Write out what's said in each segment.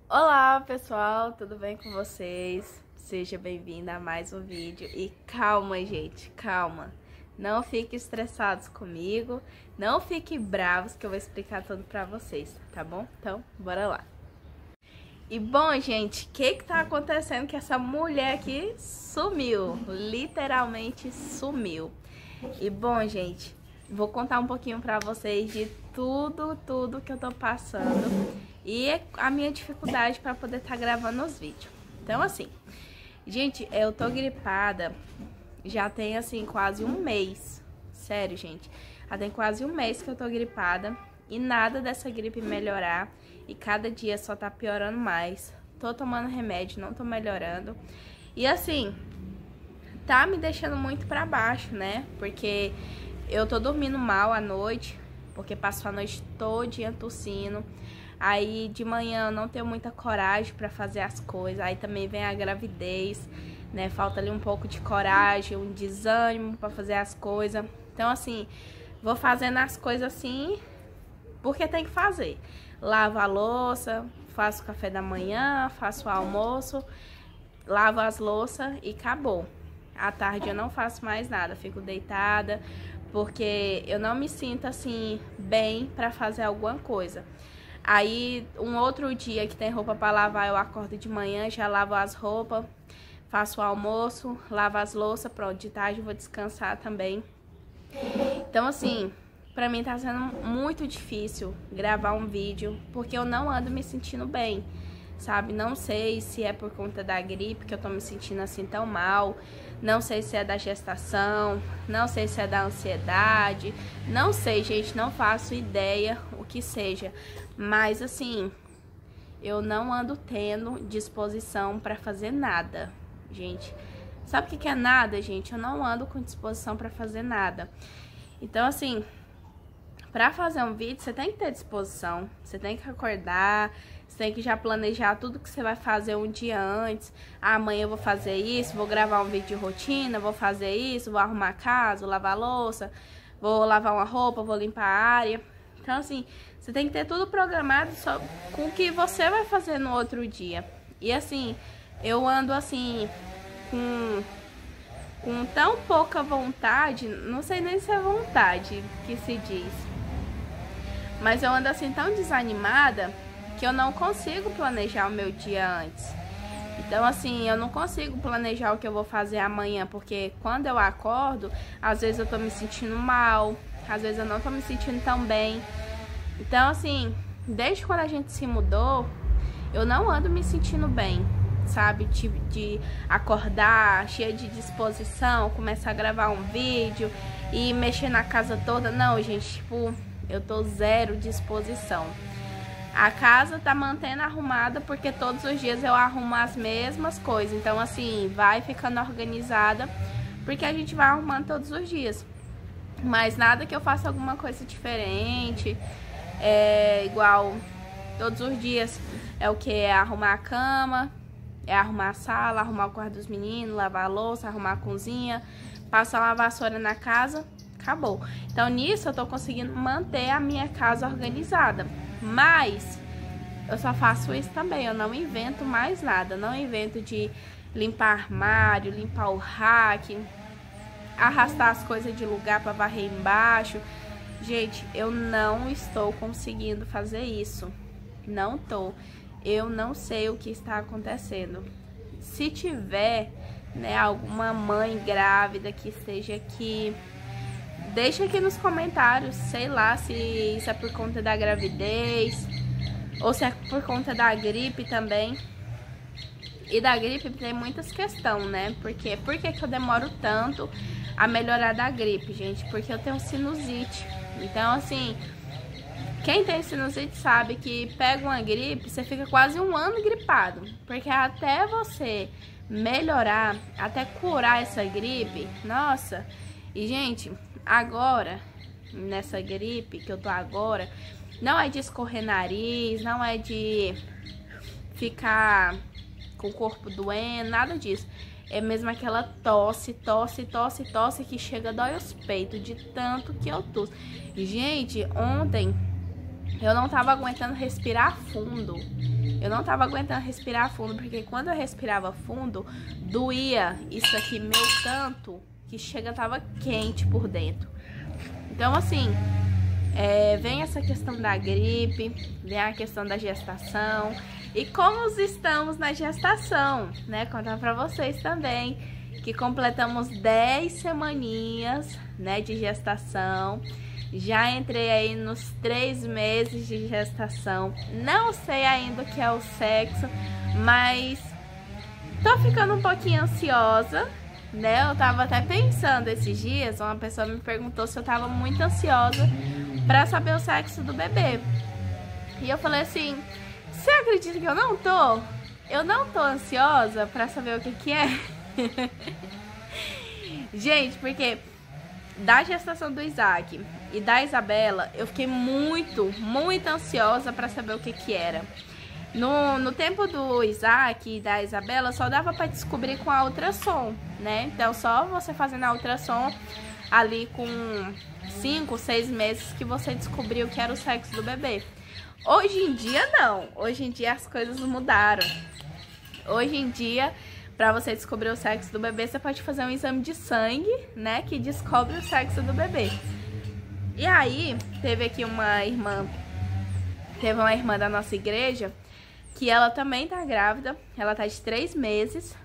Olá pessoal, tudo bem com vocês? Seja bem-vindo a mais um vídeo. E calma, gente, calma. Não fiquem estressados comigo, não fiquem bravos que eu vou explicar tudo pra vocês, tá bom? Então, bora lá. E bom, gente, o que tá acontecendo que essa mulher aqui sumiu, literalmente sumiu. E bom, gente, vou contar um pouquinho pra vocês de tudo que eu tô passando e a minha dificuldade pra poder estar gravando os vídeos. Então, assim, gente, eu tô gripada já tem, assim, quase um mês. Sério, gente, já tem quase um mês que eu tô gripada e nada dessa gripe melhorar. E cada dia só tá piorando mais. Tô tomando remédio, não tô melhorando. E assim, tá me deixando muito pra baixo, né? Porque eu tô dormindo mal à noite, porque passo a noite todinha tossindo. Aí de manhã eu não tenho muita coragem pra fazer as coisas. Aí também vem a gravidez, né? Falta ali um pouco de coragem, um desânimo pra fazer as coisas. Então assim, vou fazendo as coisas assim porque tem que fazer. Lavo a louça, faço café da manhã, faço o almoço, lavo as louças e acabou. À tarde eu não faço mais nada, fico deitada, porque eu não me sinto assim bem pra fazer alguma coisa. Aí um outro dia que tem roupa pra lavar, eu acordo de manhã, já lavo as roupas, faço o almoço, lavo as louças, pronto, de tarde eu vou descansar também. Então assim, pra mim tá sendo muito difícil gravar um vídeo, porque eu não ando me sentindo bem, sabe? Não sei se é por conta da gripe, que eu tô me sentindo assim tão mal. Não sei se é da gestação, não sei se é da ansiedade. Não sei, gente, não faço ideia o que seja. Mas assim, eu não ando tendo disposição pra fazer nada, gente. Sabe o que é nada, gente? Eu não ando com disposição pra fazer nada. Então assim, pra fazer um vídeo, você tem que ter disposição, você tem que acordar, você tem que já planejar tudo que você vai fazer um dia antes. Ah, amanhã eu vou fazer isso, vou gravar um vídeo de rotina, vou fazer isso, vou arrumar a casa, vou lavar a louça, vou lavar uma roupa, vou limpar a área. Então, assim, você tem que ter tudo programado só com o que você vai fazer no outro dia. E, assim, eu ando, assim, com tão pouca vontade, não sei nem se é vontade que se diz, mas eu ando assim tão desanimada que eu não consigo planejar o meu dia antes. Então assim, eu não consigo planejar o que eu vou fazer amanhã, porque quando eu acordo, às vezes eu tô me sentindo mal, às vezes eu não tô me sentindo tão bem. Então assim, desde quando a gente se mudou, eu não ando me sentindo bem, sabe? De acordar cheia de disposição, começar a gravar um vídeo e mexer na casa toda. Não, gente, tipo, eu tô zero disposição. A casa tá mantendo arrumada porque todos os dias eu arrumo as mesmas coisas. Então, assim, vai ficando organizada porque a gente vai arrumando todos os dias. Mas nada que eu faça alguma coisa diferente. É igual todos os dias. É o que? É arrumar a cama, é arrumar a sala, arrumar o quarto dos meninos, lavar a louça, arrumar a cozinha, passar uma vassoura na casa. Acabou. Então, nisso eu tô conseguindo manter a minha casa organizada. Mas eu só faço isso também. Eu não invento mais nada. Não invento de limpar armário, limpar o rack, arrastar as coisas de lugar para varrer embaixo. Gente, eu não estou conseguindo fazer isso. Não tô. Eu não sei o que está acontecendo. Se tiver, né, alguma mãe grávida que esteja aqui, deixa aqui nos comentários, sei lá, se isso é por conta da gravidez ou se é por conta da gripe também. E da gripe tem muitas questões, né? Porque por que eu demoro tanto a melhorar da gripe, gente? Porque eu tenho sinusite. Então, assim, quem tem sinusite sabe que pega uma gripe, você fica quase um ano gripado. Porque até você melhorar, até curar essa gripe, nossa. E, gente, agora, nessa gripe que eu tô agora, não é de escorrer nariz, não é de ficar com o corpo doendo, nada disso. É mesmo aquela tosse que chega a dói os peitos de tanto que eu tosso. Gente, ontem eu não tava aguentando respirar fundo. Eu não tava aguentando respirar fundo, porque quando eu respirava fundo, doía isso aqui, meu tanto, que chega, tava quente por dentro. Então, assim, vem essa questão da gripe, vem a questão da gestação. E como estamos na gestação, né? Contar pra vocês também que completamos 10 semaninhas, né, de gestação. Já entrei aí nos 3 meses de gestação. Não sei ainda o que é o sexo, mas tô ficando um pouquinho ansiosa, né? Eu tava até pensando esses dias, uma pessoa me perguntou se eu tava muito ansiosa pra saber o sexo do bebê. E eu falei assim, você acredita que eu não tô? Eu não tô ansiosa pra saber o que que é? Gente, porque da gestação do Isaac e da Isabela, eu fiquei muito ansiosa pra saber o que que era. No tempo do Isaac e da Isabela, só dava pra descobrir com a ultrassom, né? Então, só você fazendo a ultrassom ali com 5, 6 meses que você descobriu que era o sexo do bebê. Hoje em dia, não. Hoje em dia, as coisas mudaram. Hoje em dia, pra você descobrir o sexo do bebê, você pode fazer um exame de sangue, né? Que descobre o sexo do bebê. E aí, teve uma irmã da nossa igreja, que ela também tá grávida. Ela tá de 3 meses.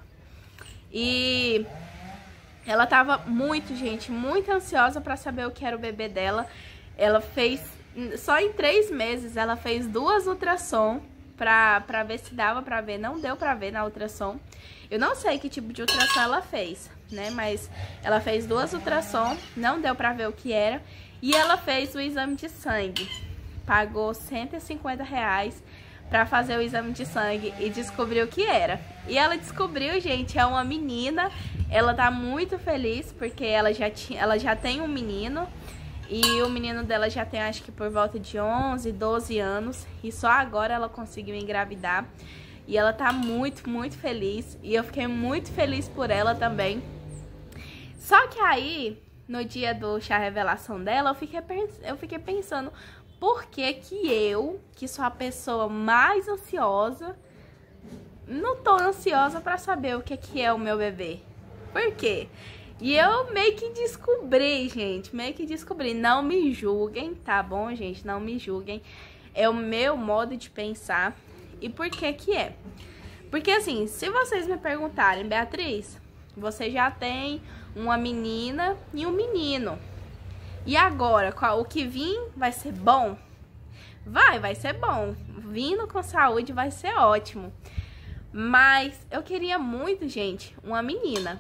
E ela tava muito ansiosa pra saber o que era o bebê dela. Ela fez, só em 3 meses, ela fez 2 ultrassom pra ver se dava pra ver. Não deu pra ver na ultrassom. Eu não sei que tipo de ultrassom ela fez, né? Mas ela fez 2 ultrassom, não deu pra ver o que era. E ela fez o exame de sangue. Pagou R$150 pra fazer o exame de sangue e descobriu o que era. E ela descobriu, gente, é uma menina. Ela tá muito feliz porque ela já tem um menino. E o menino dela já tem, acho que por volta de 11, 12 anos. E só agora ela conseguiu engravidar. E ela tá muito feliz. E eu fiquei muito feliz por ela também. Só que aí, no dia do chá revelação dela, eu fiquei pensando... Por que eu, que sou a pessoa mais ansiosa, não tô ansiosa pra saber o que é o meu bebê? Por quê? E eu meio que descobri, gente, Não me julguem, tá bom, gente? Não me julguem. É o meu modo de pensar. E por que que é? Porque assim, se vocês me perguntarem, Beatriz, você já tem uma menina e um menino. E agora, o que vir vai ser bom? Vai ser bom. Vindo com saúde vai ser ótimo. Mas eu queria muito, gente, uma menina.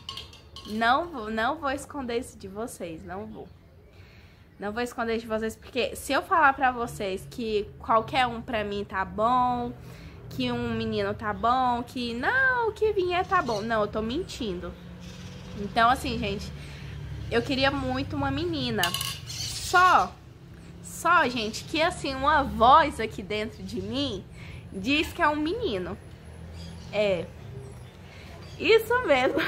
Não vou esconder isso de vocês, não vou. Não vou esconder de vocês, porque se eu falar pra vocês que qualquer um pra mim tá bom, que um menino tá bom, que não, o que vier tá bom. Não, eu tô mentindo. Então, assim, gente... Eu queria muito uma menina. Só, gente, que assim, uma voz aqui dentro de mim diz que é um menino. É. Isso mesmo.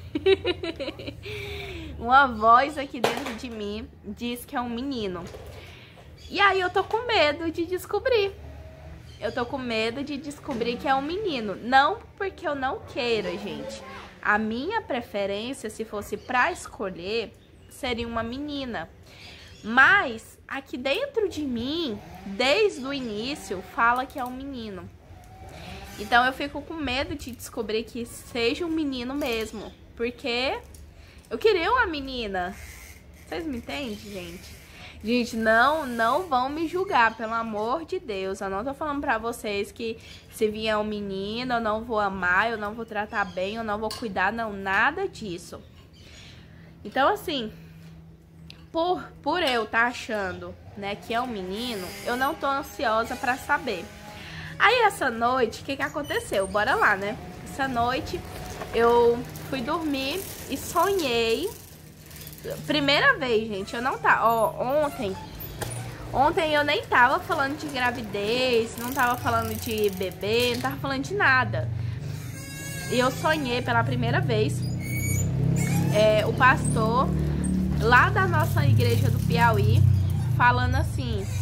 Uma voz aqui dentro de mim diz que é um menino. E aí eu tô com medo de descobrir. Eu tô com medo de descobrir que é um menino. Não porque eu não queira, gente. A minha preferência, se fosse pra escolher, seria uma menina. Mas aqui dentro de mim, desde o início, fala que é um menino. Então eu fico com medo de descobrir que seja um menino mesmo. Porque eu queria uma menina. Vocês me entendem, gente? Gente, não vão me julgar, pelo amor de Deus. Eu não tô falando pra vocês que se vier um menino, eu não vou amar, eu não vou tratar bem, eu não vou cuidar, não, nada disso. Então, assim, por eu tá achando, né, que é um menino, eu não tô ansiosa pra saber. Aí, essa noite, o que aconteceu? Bora lá, né? Essa noite, eu fui dormir e sonhei... Primeira vez, gente, eu não tava... Ó, ontem eu nem tava falando de gravidez, não tava falando de bebê, não tava falando de nada. E eu sonhei pela primeira vez o pastor lá da nossa igreja do Piauí falando assim: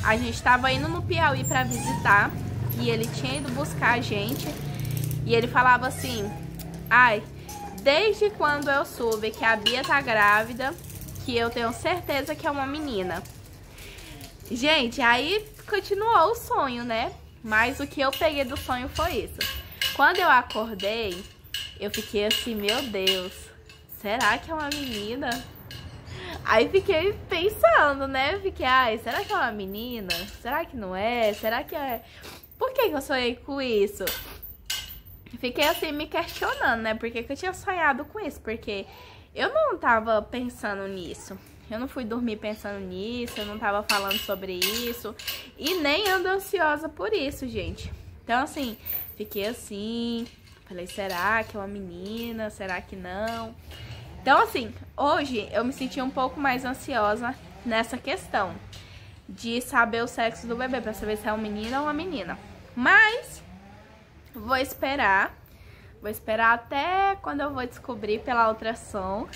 A gente tava indo no Piauí pra visitar e ele tinha ido buscar a gente e ele falava assim: ai, desde quando eu soube que a Bia tá grávida, que eu tenho certeza que é uma menina. Gente, aí continuou o sonho, né? Mas o que eu peguei do sonho foi isso. Quando eu acordei, eu fiquei assim, meu Deus, será que é uma menina? Aí fiquei pensando, né? Fiquei, ai, será que é uma menina? Será que não é? Será que é? Por que eu sonhei com isso? Fiquei assim me questionando, né? Por que eu tinha sonhado com isso? Porque eu não tava pensando nisso. Eu não fui dormir pensando nisso, eu não tava falando sobre isso. E nem ando ansiosa por isso, gente. Então, assim, fiquei assim. Falei, será que é uma menina? Será que não? Então, assim, hoje eu me senti um pouco mais ansiosa nessa questão de saber o sexo do bebê, pra saber se é um menino ou uma menina. Mas vou esperar até quando eu vou descobrir pela ultrassom.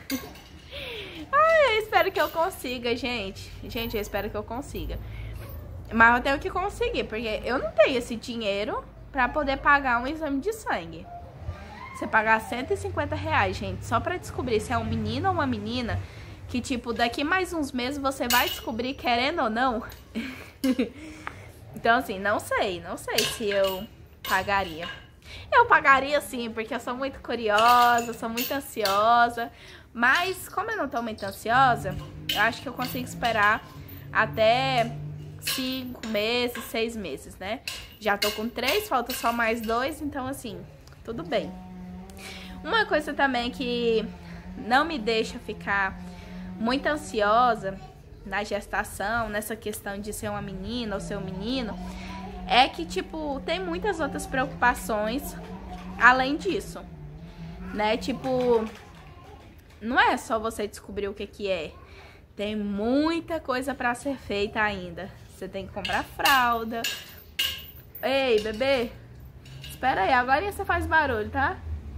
Ai, eu espero que eu consiga, gente. Gente, eu espero que eu consiga. Mas eu tenho que conseguir, porque eu não tenho esse dinheiro pra poder pagar um exame de sangue. Você pagar R$150, gente, só pra descobrir se é um menino ou uma menina, que, tipo, daqui mais uns meses você vai descobrir, querendo ou não. Então, assim, não sei se eu pagaria. Eu pagaria sim, porque eu sou muito curiosa, sou muito ansiosa. Mas, como eu não tô muito ansiosa, eu acho que eu consigo esperar até 5 meses, 6 meses, né? Já tô com 3, falta só mais 2, então, assim, tudo bem. Uma coisa também que não me deixa ficar muito ansiosa na gestação, nessa questão de ser uma menina ou ser um menino, é que, tipo, tem muitas outras preocupações além disso, né? Tipo, não é só você descobrir o que que é. Tem muita coisa pra ser feita ainda. Você tem que comprar fralda. Ei, bebê, espera aí, agora você faz barulho, tá?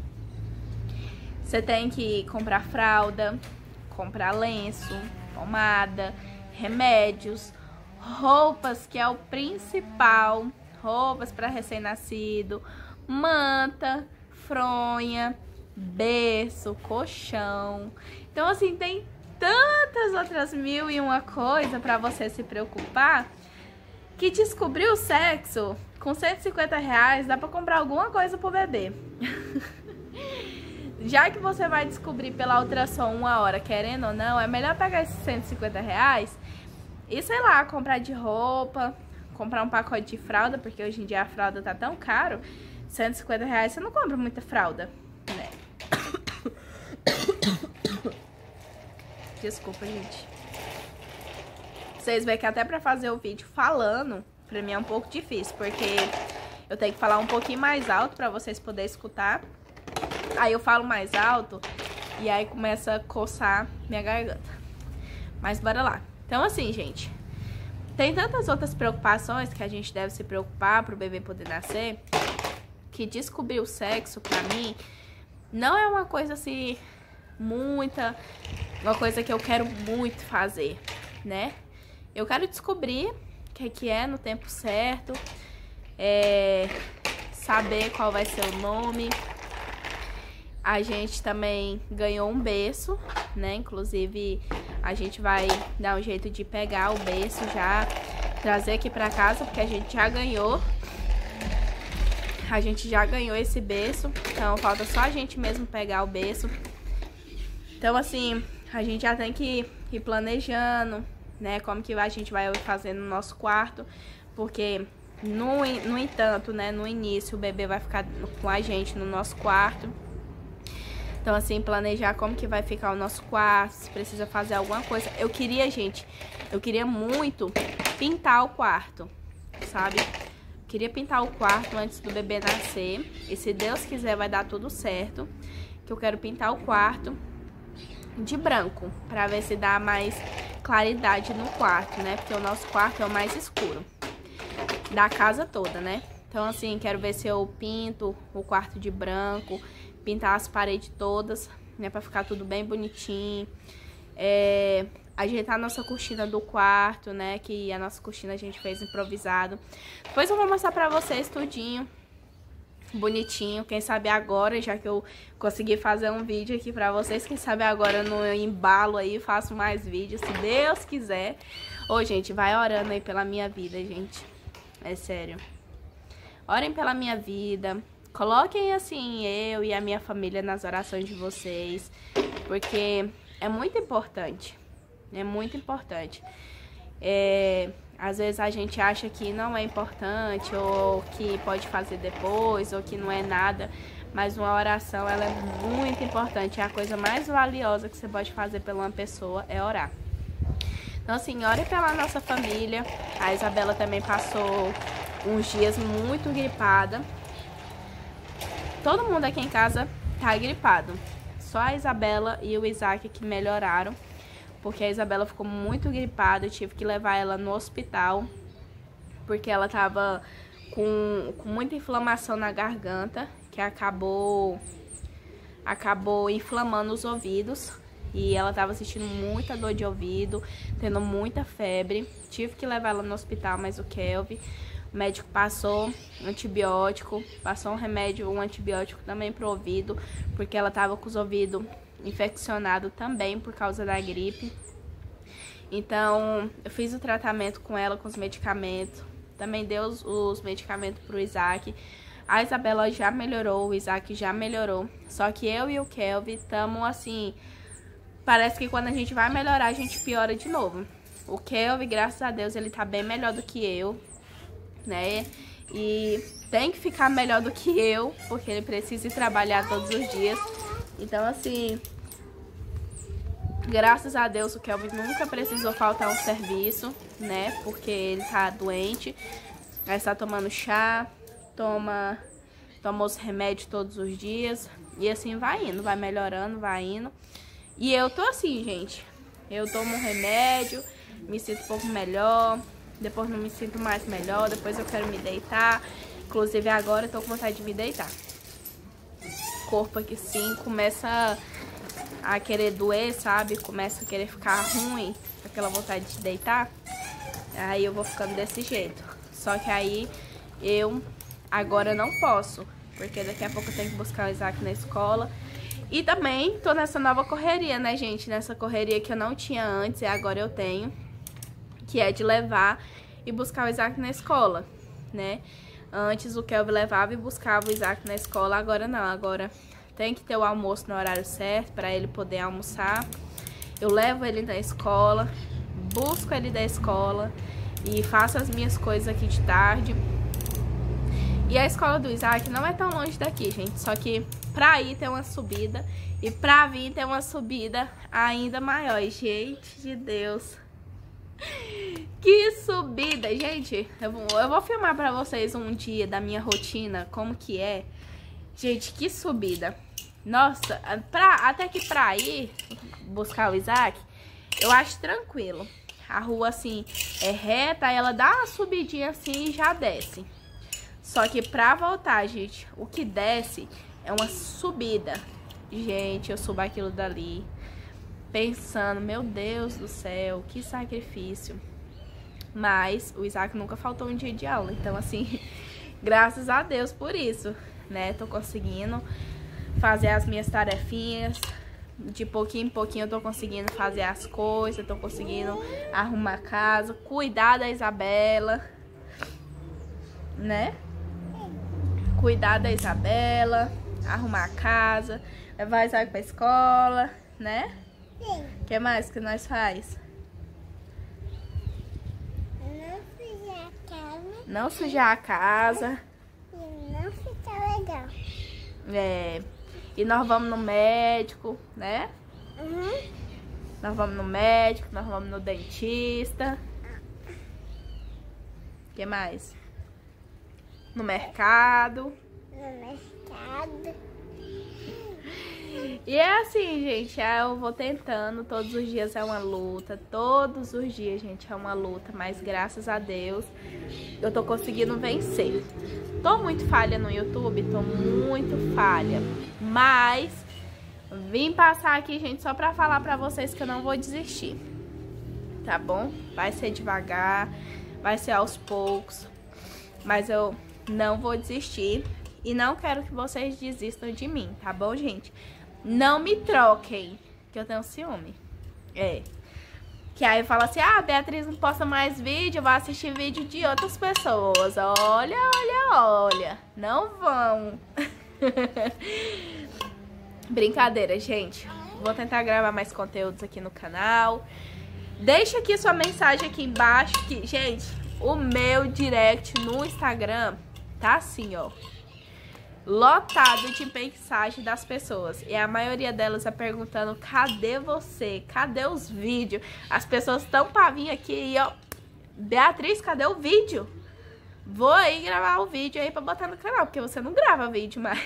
Você tem que comprar fralda, comprar lenço, pomada, remédios, roupas, que é o principal, roupas para recém-nascido, manta, fronha, berço, colchão. Então, assim, tem tantas outras 1001 coisa para você se preocupar, que descobrir o sexo com R$150 dá para comprar alguma coisa pro bebê. Já que você vai descobrir pela ultrassom 1 hora, querendo ou não, é melhor pegar esses R$150 e, sei lá, comprar de roupa, comprar um pacote de fralda, porque hoje em dia a fralda tá tão caro. R$150 você não compra muita fralda, né? Desculpa, gente. Vocês veem que até pra fazer o vídeo falando, pra mim é um pouco difícil, porque eu tenho que falar um pouquinho mais alto pra vocês poderem escutar. Aí eu falo mais alto e aí começa a coçar minha garganta. Mas bora lá. Então, assim, gente, tem tantas outras preocupações que a gente deve se preocupar pro bebê poder nascer, que descobrir o sexo, pra mim, não é uma coisa assim, uma coisa que eu quero muito fazer, né? Eu quero descobrir o que é no tempo certo, saber qual vai ser o nome. A gente também ganhou um berço, né? Inclusive, a gente vai dar um jeito de pegar o berço já, trazer aqui pra casa, porque a gente já ganhou. A gente já ganhou esse berço, então falta só a gente mesmo pegar o berço. Então, assim, a gente já tem que ir planejando, né? Como que a gente vai fazer no nosso quarto, porque, no entanto, né? No início, o bebê vai ficar com a gente no nosso quarto. Então, assim, planejar como que vai ficar o nosso quarto, se precisa fazer alguma coisa. Eu queria muito pintar o quarto, sabe? Queria pintar o quarto antes do bebê nascer. E se Deus quiser, vai dar tudo certo. Que eu quero pintar o quarto de branco, pra ver se dá mais claridade no quarto, né? Porque o nosso quarto é o mais escuro da casa toda, né? Então, assim, quero ver se eu pinto o quarto de branco, pintar as paredes todas, né, pra ficar tudo bem bonitinho. ajeitar a nossa cortina do quarto, né? Que a nossa cortina a gente fez improvisado. Depois eu vou mostrar pra vocês tudinho, bonitinho. Quem sabe agora, já que eu consegui fazer um vídeo aqui pra vocês, quem sabe agora no embalo aí faço mais vídeos, se Deus quiser. Ô, gente, vai orando aí pela minha vida, gente. É sério. Orem pela minha vida. Coloquem, assim, eu e a minha família nas orações de vocês. Porque é muito importante. É muito importante. Às vezes a gente acha que não é importante, ou que pode fazer depois, ou que não é nada. Mas uma oração, ela é muito importante. É a coisa mais valiosa que você pode fazer pela uma pessoa, é orar. Então, assim, ore pela nossa família. A Isabela também passou uns dias muito gripada. Todo mundo aqui em casa tá gripado. Só a Isabela e o Isaac que melhoraram. Porque a Isabela ficou muito gripada. Eu tive que levar ela no hospital. Porque ela tava com muita inflamação na garganta. Que acabou inflamando os ouvidos. E ela tava sentindo muita dor de ouvido. Tendo muita febre. Tive que levar ela no hospital, mas o Kelvin... O médico passou antibiótico, passou um antibiótico também pro ouvido, porque ela tava com os ouvidos infeccionados também por causa da gripe. Então, eu fiz o tratamento com ela, com os medicamentos. Também dei os medicamentos pro Isaac. A Isabela já melhorou, o Isaac já melhorou. Só que eu e o Kelvin estamos assim... Parece que quando a gente vai melhorar, a gente piora de novo. O Kelvin, graças a Deus, ele tá bem melhor do que eu, né? E tem que ficar melhor do que eu, porque ele precisa ir trabalhar todos os dias. Então, assim, graças a Deus o Kelvin nunca precisou faltar um serviço, né? Porque ele tá doente. Aí está tomando chá, toma os remédios todos os dias. E assim vai indo, vai melhorando, vai indo. E eu tô assim, gente. Eu tomo um remédio, me sinto um pouco melhor. Depois não me sinto mais melhor, depois eu quero me deitar. Inclusive agora eu tô com vontade de me deitar. O corpo aqui sim começa a querer doer, sabe? Começa a querer ficar ruim, aquela vontade de deitar. Aí eu vou ficando desse jeito. Só que aí eu agora não posso, porque daqui a pouco eu tenho que buscar o Isaac na escola. E também tô nessa nova correria, né, gente? Nessa correria que eu não tinha antes e agora eu tenho. Que é de levar e buscar o Isaac na escola, né? Antes o Kelvin levava e buscava o Isaac na escola, agora não. Agora tem que ter o almoço no horário certo para ele poder almoçar. Eu levo ele na escola, busco ele da escola e faço as minhas coisas aqui de tarde. E a escola do Isaac não é tão longe daqui, gente. Só que pra ir tem uma subida e pra vir tem uma subida ainda maior. Gente de Deus... Que subida, gente. Eu vou filmar pra vocês um dia da minha rotina, como que é. Gente, que subida. Nossa, até que pra ir buscar o Isaac, eu acho tranquilo. A rua, assim, é reta, aí ela dá uma subidinha assim e já desce. Só que pra voltar, gente, o que desce é uma subida. Gente, eu subo aquilo dali pensando, meu Deus do céu, que sacrifício. Mas o Isaac nunca faltou um dia de aula. Então, assim, graças a Deus por isso, né? Tô conseguindo fazer as minhas tarefinhas. De pouquinho em pouquinho eu tô conseguindo fazer as coisas. Tô conseguindo arrumar a casa, cuidar da Isabela, né? Cuidar da Isabela, arrumar a casa, levar a Isaac pra escola, né? O que mais que nós faz? Não sujar a casa. E não ficar legal. É. E nós vamos no médico, né? Uhum. Nós vamos no médico, nós vamos no dentista. O que mais? No mercado. No mercado. E é assim, gente, eu vou tentando, todos os dias é uma luta, todos os dias, gente, é uma luta, mas graças a Deus eu tô conseguindo vencer. Tô muito falha no YouTube, tô muito falha, mas vim passar aqui, gente, só pra falar pra vocês que eu não vou desistir. tá bom? Vai ser devagar, vai ser aos poucos, mas eu não vou desistir e não quero que vocês desistam de mim, tá bom, gente? Não me troquem, que eu tenho ciúme. Que aí fala assim, ah, a Beatriz não posta mais vídeo, eu vou assistir vídeo de outras pessoas. Olha, olha, olha. Não vão. Brincadeira, gente. Vou tentar gravar mais conteúdos aqui no canal. Deixa aqui sua mensagem aqui embaixo. Que, gente, o meu direct no Instagram tá assim, ó. Lotado de mensagem das pessoas. E a maioria delas é perguntando, cadê você? Cadê os vídeos? As pessoas estão pra vir aqui e ó, Beatriz, cadê o vídeo? Vou aí gravar o vídeo aí pra botar no canal, porque você não grava vídeo mais.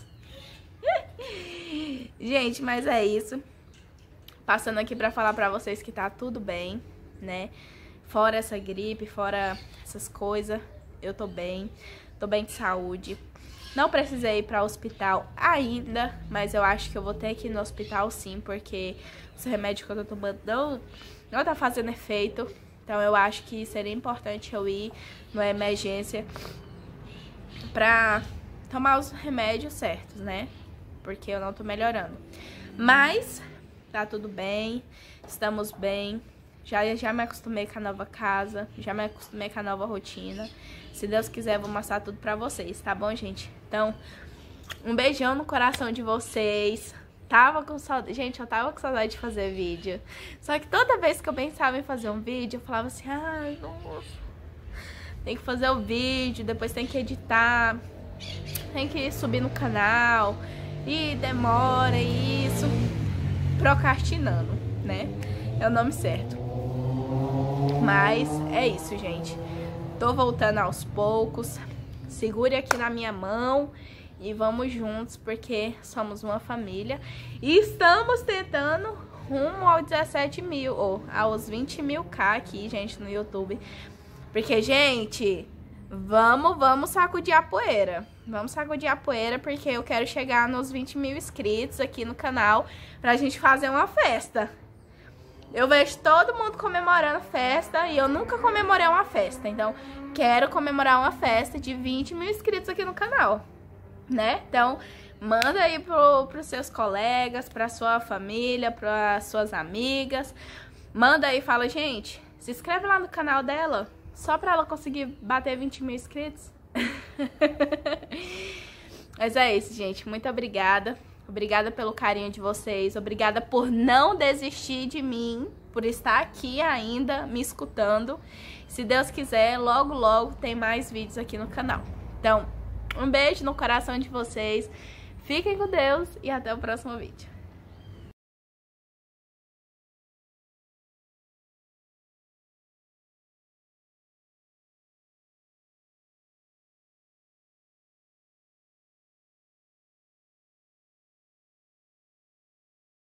Gente, mas é isso. Passando aqui pra falar pra vocês que tá tudo bem, né? Fora essa gripe, fora essas coisas, eu tô bem de saúde. Não precisei ir para o hospital ainda, mas eu acho que eu vou ter que ir no hospital sim, porque os remédios que eu tô tomando não tá fazendo efeito. Então eu acho que seria importante eu ir na emergência pra tomar os remédios certos, né? Porque eu não tô melhorando. Mas tá tudo bem, estamos bem. Já me acostumei com a nova casa, já me acostumei com a nova rotina. Se Deus quiser, eu vou mostrar tudo pra vocês, tá bom, gente? Então, um beijão no coração de vocês. Tava com saudade. Gente, eu tava com saudade de fazer vídeo. Só que toda vez que eu pensava em fazer um vídeo, eu falava assim, ai, nossa, tem que fazer o vídeo, depois tem que editar, tem que subir no canal, e demora isso. Procrastinando, né? É o nome certo. Mas é isso, gente. Tô voltando aos poucos. Segure aqui na minha mão e vamos juntos, porque somos uma família. E estamos tentando rumo aos 17 mil, ou aos 20 mil K aqui, gente, no YouTube. Porque, gente, vamos sacudir a poeira. Vamos sacudir a poeira, porque eu quero chegar nos 20 mil inscritos aqui no canal pra gente fazer uma festa. Eu vejo todo mundo comemorando festa e eu nunca comemorei uma festa. Então, quero comemorar uma festa de 20 mil inscritos aqui no canal, né? Então, manda aí pros seus colegas, pra sua família, pras suas amigas. Manda aí e fala, gente, se inscreve lá no canal dela, só pra ela conseguir bater 20 mil inscritos. Mas é isso, gente. Muito obrigada. Obrigada pelo carinho de vocês, obrigada por não desistir de mim, por estar aqui ainda me escutando. Se Deus quiser, logo, logo tem mais vídeos aqui no canal. Então, um beijo no coração de vocês, fiquem com Deus e até o próximo vídeo.